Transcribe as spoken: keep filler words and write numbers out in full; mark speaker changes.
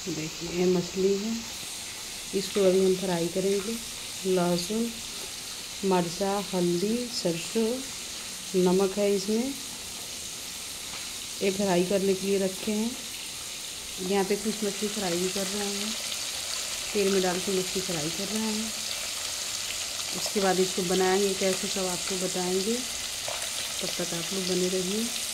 Speaker 1: देखिए ये मछली है, इसको अभी हम फ्राई करेंगे। लहसुन, मिर्चा, हल्दी, सरसों, नमक है इसमें, ये फ्राई करने के लिए रखे हैं। यहाँ पे कुछ मछली फ्राई भी कर रहे हैं, तेल में डाल के मछली फ्राई कर रहे हैं। उसके बाद इसको बनाएंगे कैसे सब आपको बताएंगे, तब तक आप लोग बने रहिए।